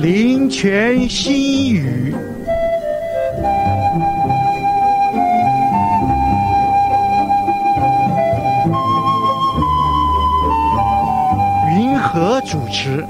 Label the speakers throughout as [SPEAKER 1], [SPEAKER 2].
[SPEAKER 1] 林泉新语。云和主持。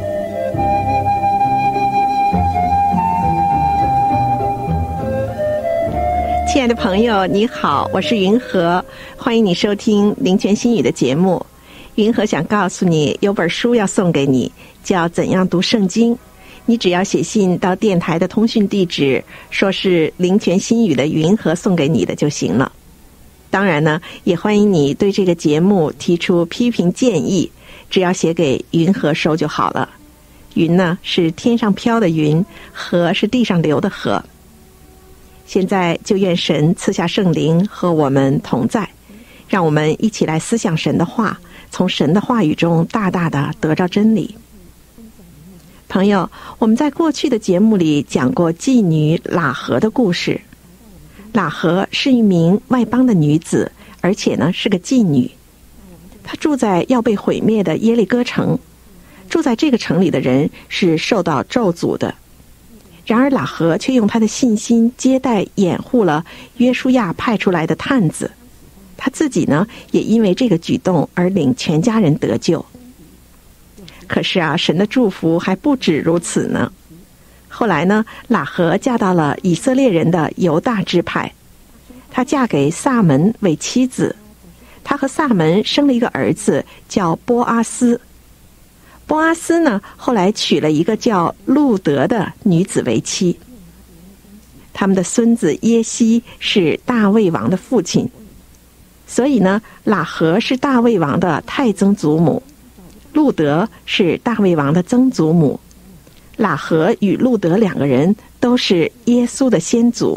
[SPEAKER 2] 亲爱的朋友，你好，我是云和，欢迎你收听林泉新语的节目。云和想告诉你，有本书要送给你，叫《怎样读圣经》。你只要写信到电台的通讯地址，说是林泉新语的云和送给你的就行了。当然呢，也欢迎你对这个节目提出批评建议，只要写给云和收就好了。云呢是天上飘的云，和是地上流的河。现在就愿神赐下圣灵和我们同在，让我们一起来思想神的话，从神的话语中大大的得着真理。朋友，我们在过去的节目里讲过妓女喇合的故事。喇合是一名外邦的女子，而且呢是个妓女。她住在要被毁灭的耶利哥城，住在这个城里的人是受到咒诅的。然而喇合却用他的信心接待掩护了约书亚派出来的探子，他自己呢也因为这个举动而领全家人得救。可是啊，神的祝福还不止如此呢。后来呢，喇合嫁到了以色列人的犹大支派，她嫁给撒门为妻子，她和撒门生了一个儿子叫波阿斯。波阿斯呢，后来娶了一个叫路德的女子为妻。他们的孙子耶西是大卫王的父亲，所以呢，喇合是大卫王的太曾祖母，路德是大卫王的曾祖母。喇合与路德两个人都是耶稣的先祖。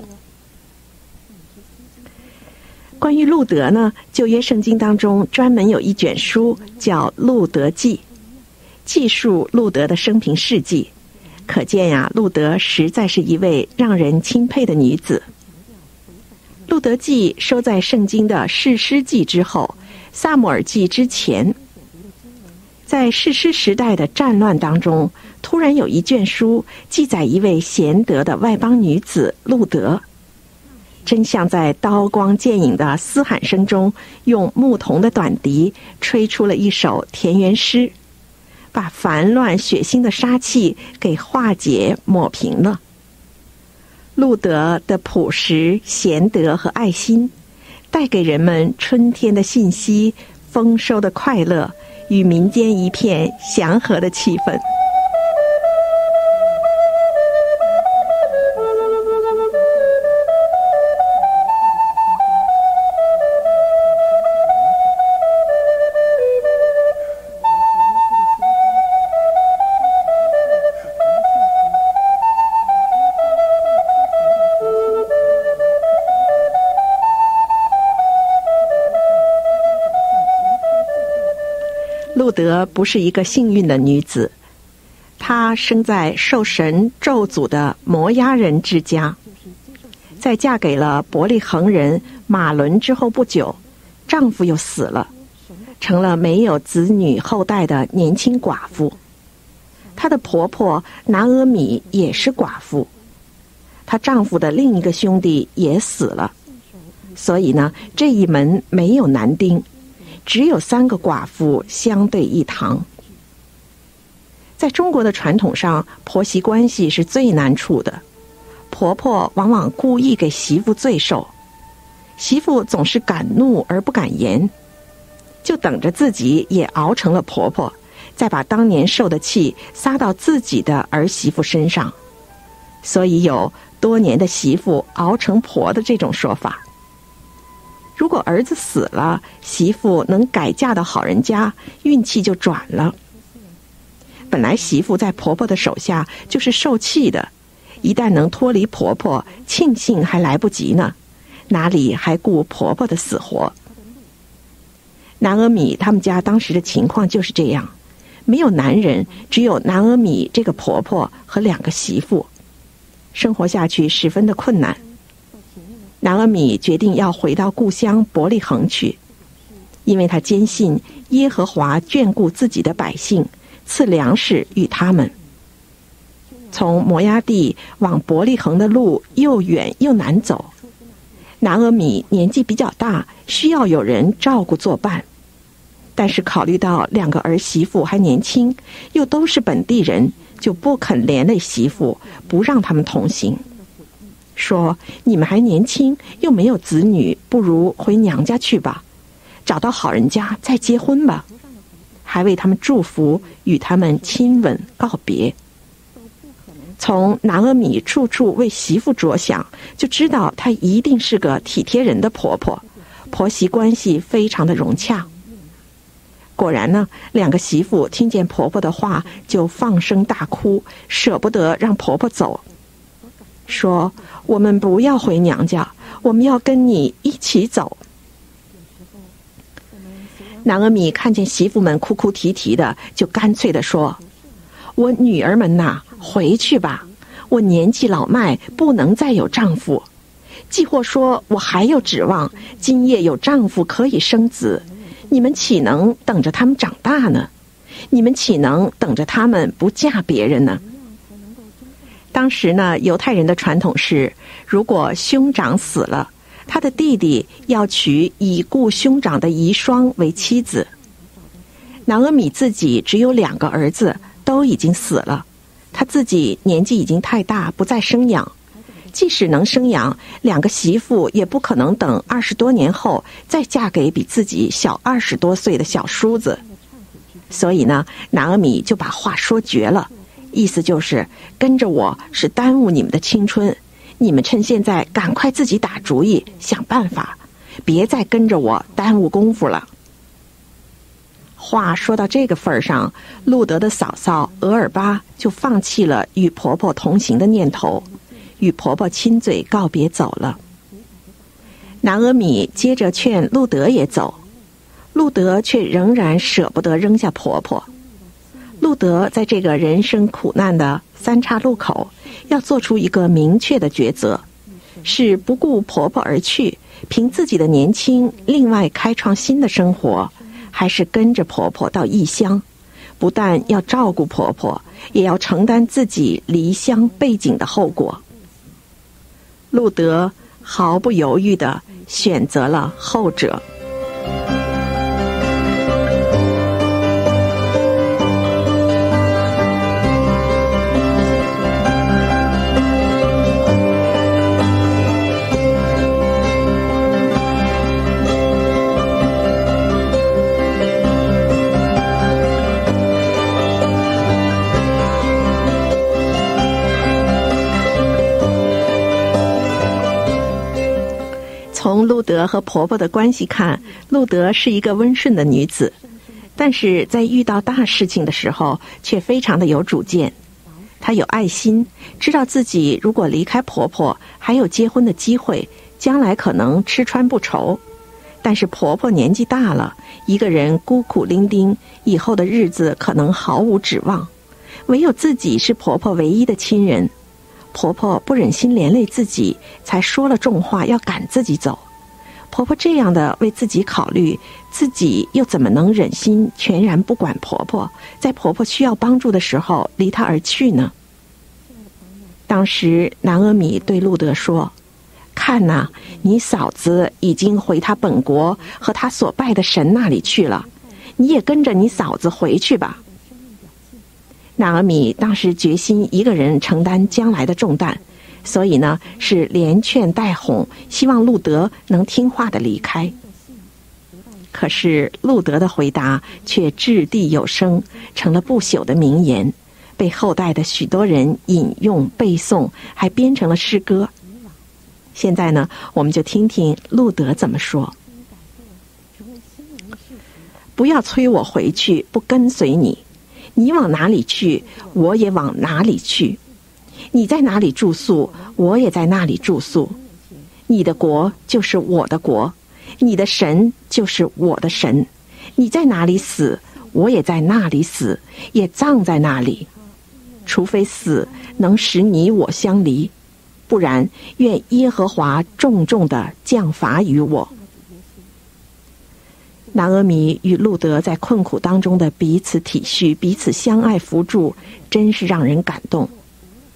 [SPEAKER 2] 关于路德呢，旧约圣经当中专门有一卷书叫《路德记》，记述路德的生平事迹，可见呀，路德实在是一位让人钦佩的女子。路德记收在圣经的士师记之后，撒母耳记之前。在士师时代的战乱当中，突然有一卷书记载一位贤德的外邦女子路德，真像在刀光剑影的嘶喊声中，用牧童的短笛吹出了一首田园诗，把烦乱血腥的杀气给化解抹平了。路德的朴实、贤德和爱心，带给人们春天的信息、丰收的快乐与民间一片祥和的气氛。路德不是一个幸运的女子，她生在受神咒诅的摩押人之家，在嫁给了伯利恒人马伦之后不久，丈夫又死了，成了没有子女后代的年轻寡妇。她的婆婆拿俄米也是寡妇，她丈夫的另一个兄弟也死了，所以呢，这一门没有男丁，只有3个寡妇相对一堂。在中国的传统上，婆媳关系是最难处的。婆婆往往故意给媳妇罪受，媳妇总是敢怒而不敢言，就等着自己也熬成了婆婆，再把当年受的气撒到自己的儿媳妇身上。所以有多年的媳妇熬成婆的这种说法。如果儿子死了，媳妇能改嫁到好人家，运气就转了。本来媳妇在婆婆的手下就是受气的，一旦能脱离婆婆，庆幸还来不及呢，哪里还顾婆婆的死活。拿俄米他们家当时的情况就是这样，没有男人，只有拿俄米这个婆婆和2个媳妇，生活下去十分的困难。拿俄米决定要回到故乡伯利恒去，因为他坚信耶和华眷顾自己的百姓，赐粮食与他们。 从摩押地往伯利恒的路又远又难走。拿俄米年纪比较大，需要有人照顾作伴，但是考虑到2个儿媳妇还年轻，又都是本地人，就不肯连累媳妇，不让他们同行，说你们还年轻，又没有子女，不如回娘家去吧，找到好人家再结婚吧，还为他们祝福，与他们亲吻告别。从拿俄米处处为媳妇着想，就知道她一定是个体贴人的婆婆，婆媳关系非常的融洽。果然呢，2个媳妇听见婆婆的话，就放声大哭，舍不得让婆婆走，说我们不要回娘家，我们要跟你一起走。拿俄米看见媳妇们哭哭啼啼的，就干脆地说，我女儿们呐，回去吧，我年纪老迈，不能再有丈夫，既或说我还有指望，今夜有丈夫可以生子，你们岂能等着他们长大呢？你们岂能等着他们不嫁别人呢？当时呢，犹太人的传统是，如果兄长死了，他的弟弟要娶已故兄长的遗孀为妻子。拿俄米自己只有2个儿子，都已经死了，他自己年纪已经太大，不再生养，即使能生养，2个媳妇也不可能等20多年后再嫁给比自己小20多岁的小叔子。所以呢，拿俄米就把话说绝了，意思就是跟着我是耽误你们的青春，你们趁现在赶快自己打主意，想办法，别再跟着我耽误功夫了。话说到这个份儿上，路德的嫂嫂俄尔巴就放弃了与婆婆同行的念头，与婆婆亲嘴告别走了。拿俄米接着劝路德也走，路德却仍然舍不得扔下婆婆。路德在这个人生苦难的3岔路口，要做出一个明确的抉择，是不顾婆婆而去，凭自己的年轻另外开创新的生活，还是跟着婆婆到异乡，不但要照顾婆婆，也要承担自己离乡背井的后果。路德毫不犹豫地选择了后者。从路德和婆婆的关系看，路德是一个温顺的女子，但是在遇到大事情的时候却非常的有主见。她有爱心，知道自己如果离开婆婆还有结婚的机会，将来可能吃穿不愁，但是婆婆年纪大了，一个人孤苦伶仃，以后的日子可能毫无指望，唯有自己是婆婆唯一的亲人。婆婆不忍心连累自己，才说了重话要赶自己走。婆婆这样的为自己考虑，自己又怎么能忍心全然不管婆婆，在婆婆需要帮助的时候离她而去呢？当时拿俄米对路德说，看哪，你嫂子已经回她本国和她所拜的神那里去了，你也跟着你嫂子回去吧。拿俄米当时决心一个人承担将来的重担，所以呢是连劝带哄，希望路德能听话的离开。可是路德的回答却掷地有声，成了不朽的名言，被后代的许多人引用背诵，还编成了诗歌。现在呢，我们就听听路德怎么说。不要催我回去，不跟随你。你往哪里去，我也往哪里去；你在哪里住宿，我也在那里住宿。你的国就是我的国，你的神就是我的神。你在哪里死，我也在那里死，也葬在那里。除非死能使你我相离，不然愿耶和华重重地降罚于我。拿俄米与路德在困苦当中的彼此体恤、彼此相爱扶助，真是让人感动。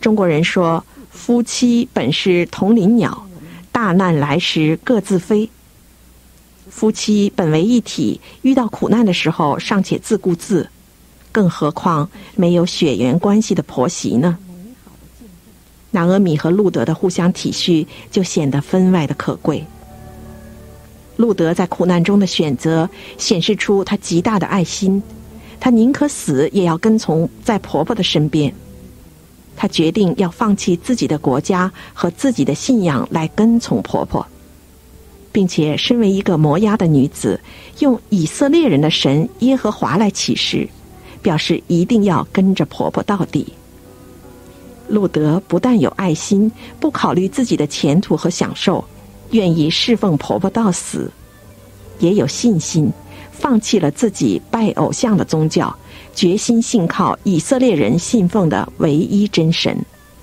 [SPEAKER 2] 中国人说，夫妻本是同林鸟，大难来时各自飞。夫妻本为一体，遇到苦难的时候尚且自顾自，更何况没有血缘关系的婆媳呢？拿俄米和路德的互相体恤就显得分外的可贵。路德在苦难中的选择显示出她极大的爱心，她宁可死也要跟从在婆婆的身边。她决定要放弃自己的国家和自己的信仰来跟从婆婆，并且身为一个摩押的女子，用以色列人的神耶和华来起誓，表示一定要跟着婆婆到底。路德不但有爱心，不考虑自己的前途和享受，愿意侍奉婆婆到死，也有信心，放弃了自己拜偶像的宗教，决心信靠以色列人信奉的唯一真神。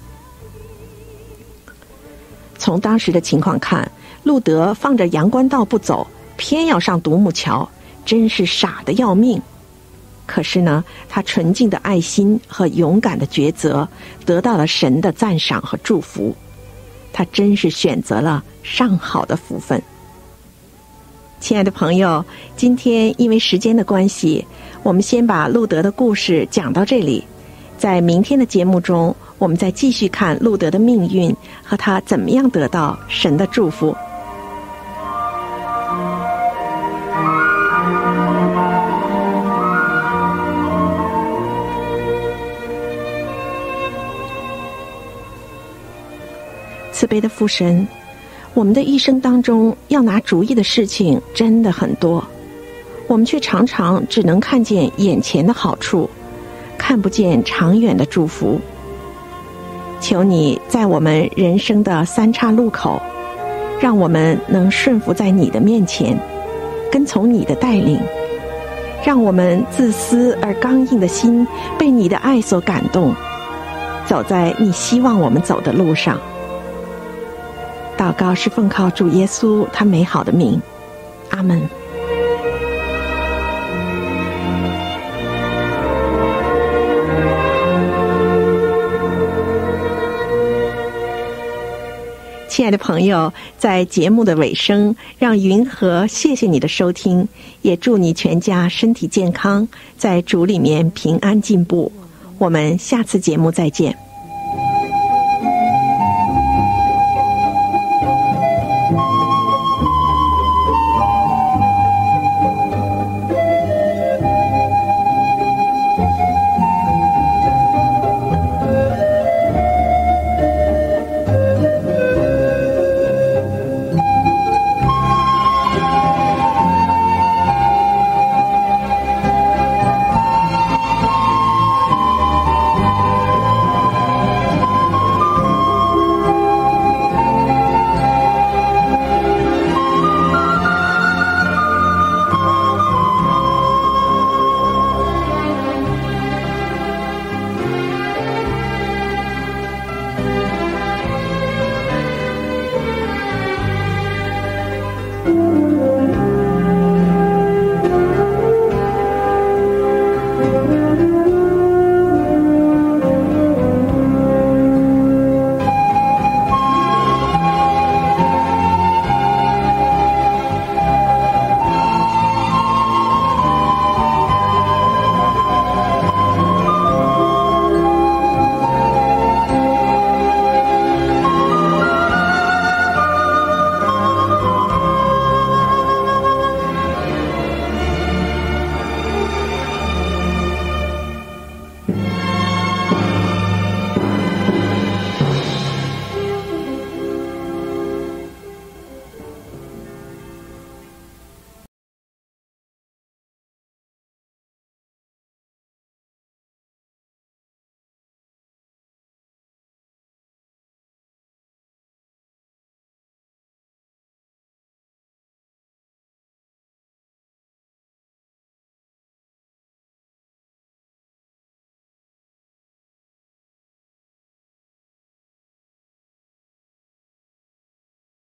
[SPEAKER 2] 从当时的情况看，路德放着阳关道不走，偏要上独木桥，真是傻得要命。可是呢，他纯净的爱心和勇敢的抉择得到了神的赞赏和祝福，他真是选择了上好的福分。亲爱的朋友，今天因为时间的关系，我们先把路德的故事讲到这里。在明天的节目中，我们再继续看路德的命运和他怎么样得到神的祝福。慈悲的父神，我们的一生当中要拿主意的事情真的很多，我们却常常只能看见眼前的好处，看不见长远的祝福。求你在我们人生的三岔路口，让我们能顺服在你的面前，跟从你的带领，让我们自私而刚硬的心被你的爱所感动，走在你希望我们走的路上。祷告是奉靠主耶稣他美好的名，阿们。亲爱的朋友，在节目的尾声，让云和谢谢你的收听，也祝你全家身体健康，在主里面平安进步。我们下次节目再见。